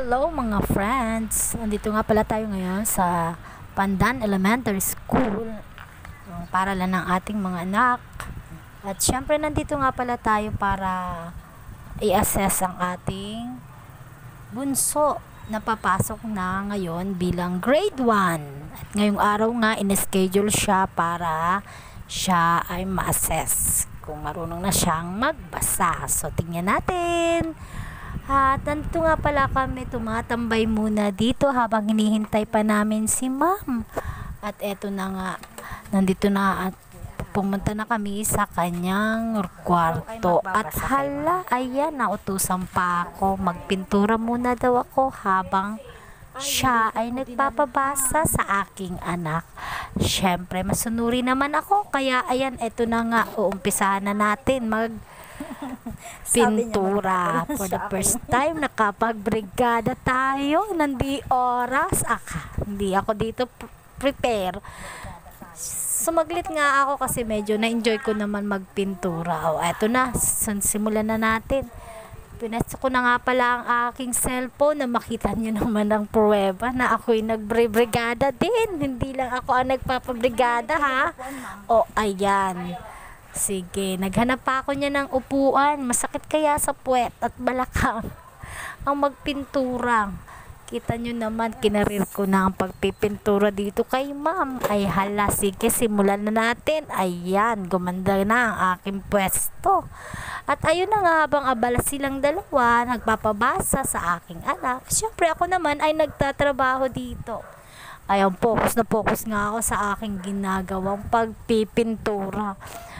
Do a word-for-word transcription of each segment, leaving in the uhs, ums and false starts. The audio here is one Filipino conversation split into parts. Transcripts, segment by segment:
Hello mga friends! Nandito nga pala tayo ngayon sa Pandan Elementary School, ang paralan ng ating mga anak. At syempre nandito nga pala tayo para i-assess ang ating bunso na papasok na ngayon bilang grade one. At ngayong araw nga in-schedule siya para siya ay ma-assess kung marunong na siyang magbasa. So tingnan natin. At nandito nga pala kami, tumatambay muna dito habang hinihintay pa namin si ma'am. At eto na nga, nandito na at pumunta na kami sa kanyang kwarto. At hala, ayan, nautusan pa ako. Magpintura muna daw ako habang siya ay nagpapabasa sa aking anak. Syempre, masunuri naman ako. Kaya ayan, eto na nga, uumpisahan na natin mag pintura. For the first time nakapag-brigada tayo, nandi oras aka, hindi ako dito prepare. Sumaglit nga ako kasi medyo na-enjoy ko naman magpintura. O eto na, simulan na natin. Pinesto ko na nga pala ang aking cellphone na makita nyo naman ang pruweba na ako'y nagbre-brigada din. Hindi lang ako ang nagpapabrigada, ha. O ayan, sige, naghanap pa ako niya ng upuan. Masakit kaya sa puwet at balakang ang magpintura. Kita nyo naman, kinarir ko na ang pagpipintura dito kay ma'am. Ay hala, sige, simulan na natin. Ayan, gumanda na ang aking pwesto. At ayun na nga, habang abala silang dalawa, nagpapabasa sa aking anak. Siyempre ako naman ay nagtatrabaho dito. Ayan, focus na focus nga ako sa aking ginagawang pagpipintura.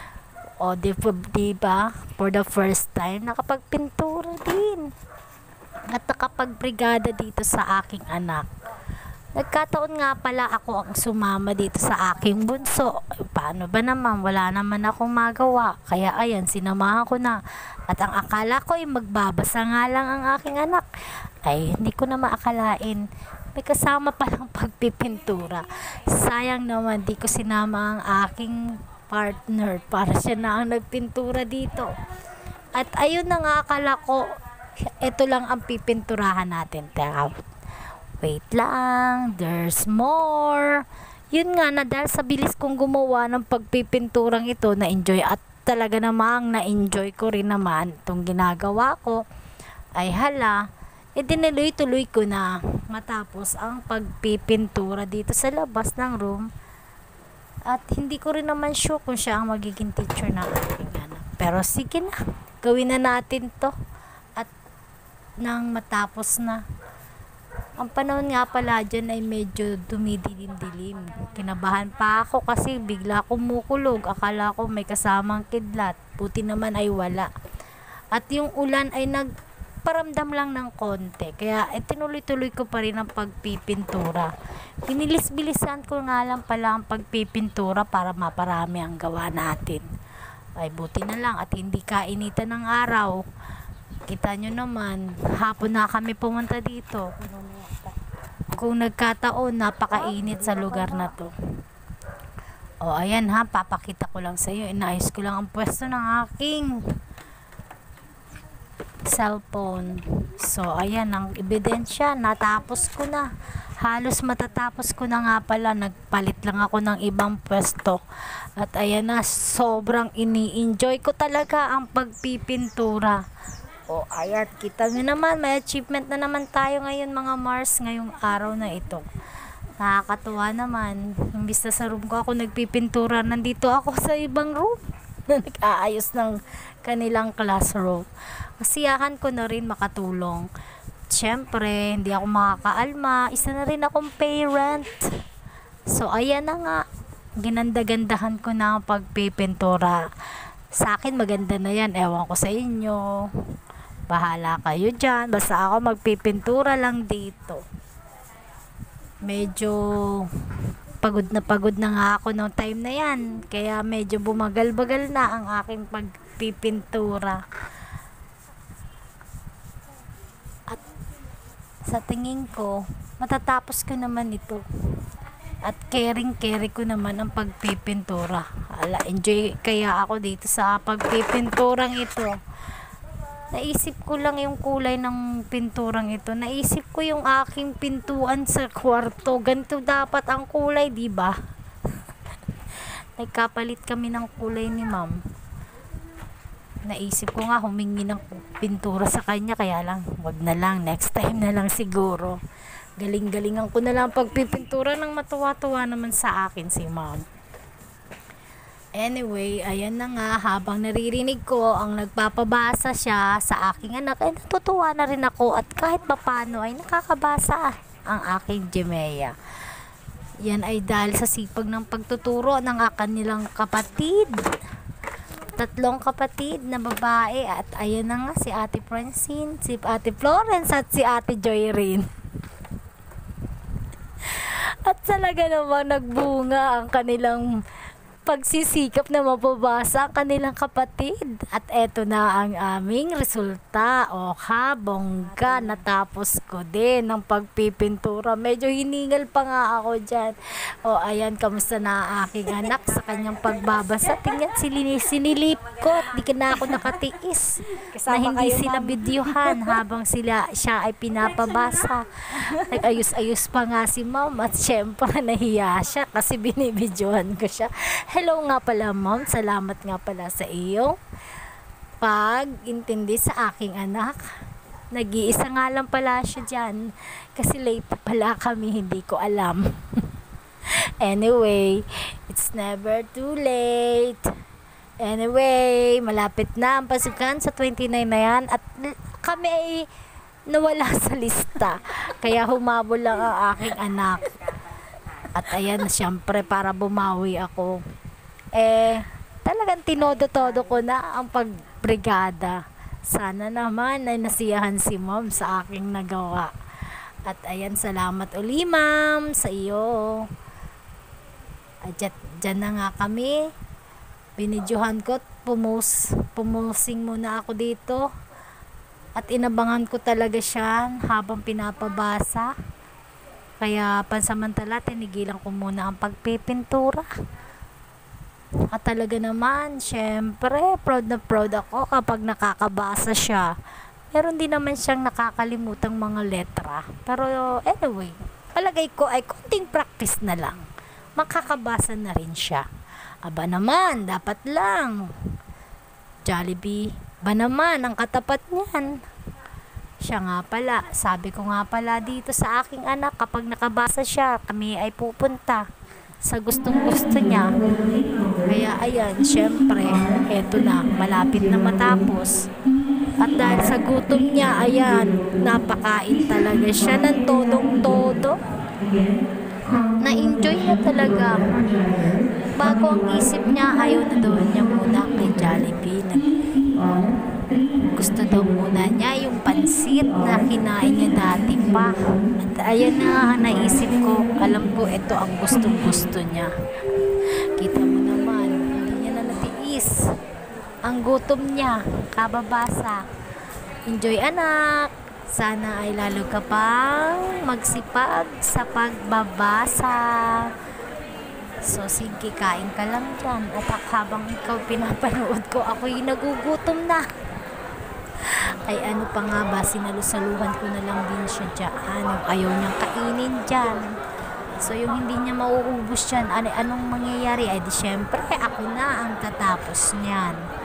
O, di, di ba? For the first time, nakapagpintura din. At nakapagbrigada dito sa aking anak. Nagkataon nga pala ako ang sumama dito sa aking bunso. Paano ba naman? Wala naman akong magawa. Kaya ayan, sinamahan ko na. At ang akala ko ay magbabasa nga lang ang aking anak. Ay, hindi ko na maakalain. May kasama palang pagpipintura. Sayang naman, di ko sinama ang aking partner para siya na ang nagpintura dito. At ayun na nga, akala ko ito lang ang pipinturahan natin. Teka, wait lang, there's more. Yun nga, na dahil sa bilis kong gumawa ng pagpipinturang ito, na-enjoy at talaga namang na-enjoy ko rin naman itong ginagawa ko. Ay hala, idiniluy-tuloy ko na matapos ang pagpipintura dito sa labas ng room. At hindi ko rin naman sure kung siya ang magiging teacher na aking anak. Pero sige na, gawin na natin to. At nang matapos na. Ang panahon nga pala dyan ay medyo dumidilim-dilim. Kinabahan pa ako kasi bigla kumukulog. Akala ko may kasamang kidlat. Buti naman ay wala. At yung ulan ay nagparamdam lang ng konti. Kaya eh, tinuloy-tuloy ko pa rin ang pagpipintura. Binilis-bilisan ko nga lang pala ang pagpipintura para maparami ang gawa natin. Ay buti na lang at hindi kainitan ng araw. Kita nyo naman, hapon na kami pumunta dito. Kung nagkataon, napakainit sa lugar na to. O ayan ha, papakita ko lang sa iyo. Inaayos ko lang ang pwesto ng aking cellphone. So ayan ang ebidensya, natapos ko na. Halos matatapos ko na nga pala, nagpalit lang ako ng ibang pwesto. At ayan na, sobrang ini-enjoy ko talaga ang pagpipintura. O ayan, kita nyo naman, may achievement na naman tayo ngayon mga Mars, ngayong araw na ito. Nakakatuwa naman, imbis na sa room ko ako nagpipintura, nandito ako sa ibang room na nag-aayos ng kanilang classroom. Kasiyahan ko na rin makatulong. Siyempre, hindi ako makakaalma. Isa na rin akong parent. So, ayan na nga. Ginanda-gandahan ko na ang pagpipintura. Sa akin, maganda na yan. Ewan ko sa inyo. Bahala kayo dyan. Basta ako magpipintura lang dito. Medyo pagod na pagod na nga ako ng time na yan. Kaya medyo bumagal-bagal na ang aking pagpipintura. Sa tingin ko, matatapos ko naman ito. At caring-carry ko naman ang pagpipintura. Ala, enjoy kaya ako dito sa pagpipinturang ito. Naisip ko lang yung kulay ng pinturang ito. Naisip ko yung aking pintuan sa kwarto. Ganito dapat ang kulay, di ba? Nagkapalit kami ng kulay ni ma'am. Naisip ko nga humingi ng pintura sa kanya, kaya lang, wag na lang, next time na lang siguro. Galing-galingan ko na lang pagpipintura ng matuwa-tuwa naman sa akin si ma'am. Anyway, ayan na nga, habang naririnig ko ang nagpapabasa siya sa aking anak, ay natutuwa na rin ako at kahit papano ay nakakabasa ang aking Jemea. Yan ay dahil sa sipag ng pagtuturo ng kanilang kapatid. Tatlong kapatid na babae at ayan na nga si Ate Francine, si Ate Florence at si Ate Joyrene. At talaga namang nagbunga ang kanilang pagsisikap na mababasa ang kanilang kapatid. At eto na ang aming resulta. O ha, bongga, natapos ko din ng pagpipintura. Medyo hiningal pa nga ako dyan. O ayan, kamusta na aking anak sa kanyang pagbabasa. Tingnan, silini, sinilip ko at di ka na ako nakatiis na hindi sila videohan habang sila, siya ay pinapabasa. Nag-ayos-ayos pa nga si ma'am at syempre nahiya siya kasi binibidyohan ko siya. Hello nga pala ma'am, salamat nga pala sa iyong pag-intindi sa aking anak. Nag-iisa nga lang pala siya dyan kasi late pa pala kami, hindi ko alam. Anyway, it's never too late. Anyway, malapit na ang pasukan sa twenty-nine na yan at kami ay nawala sa lista. Kaya humabol lang ang aking anak. At ayan, syempre para bumawi ako. Eh, talagang tinodo-todo ko na ang pagbrigada. Sana naman ay nasiyahan si ma'am sa aking nagawa. At ayan, salamat uli ma'am sa iyo. At dyan na nga kami. Binidyohan ko, pumus, pumusing muna ako dito. At inabangan ko talaga siya habang pinapabasa. Kaya pansamantala, tinigilan ko muna ang pagpipintura. At talaga naman, syempre, proud na proud ako kapag nakakabasa siya. Meron din naman siyang nakakalimutang mga letra. Pero anyway, palagay ko ay kunting practice na lang. Makakabasa na rin siya. Aba naman, dapat lang. Jollibee, ba naman ang katapat niyan? Siya nga pala, sabi ko nga pala dito sa aking anak, kapag nakabasa siya, kami ay pupunta sa gustong gusto niya. Kaya ayan, syempre, eto na, malapit na matapos. At dahil sa gutom niya, ayan, napakain talaga siya ng todong-todo. Na-enjoy niya talaga. Bago ang isip niya, ayaw na daw niya muna kay Jollibee. Gusto daw muna niya yung pansit na kinain niya dati pa. At ayan na, naisip ko, alam ko ito ang gustong gusto niya. Kita mo naman, hindi niya na natiis ang gutom niya, kababasa. Enjoy anak, sana ay lalo ka pang magsipag sa pagbabasa. So sige, kain ka lang dyan. At habang ikaw pinapanood ko, ako'y nagugutom na. Ay ano pa nga ba, sinalusaluhan ko na lang din siya dyan. Ayaw niyang kainin dyan. So yung hindi niya mauubos dyan, ano, anong mangyayari? Ay di syempre, ako na ang tatapos niyan.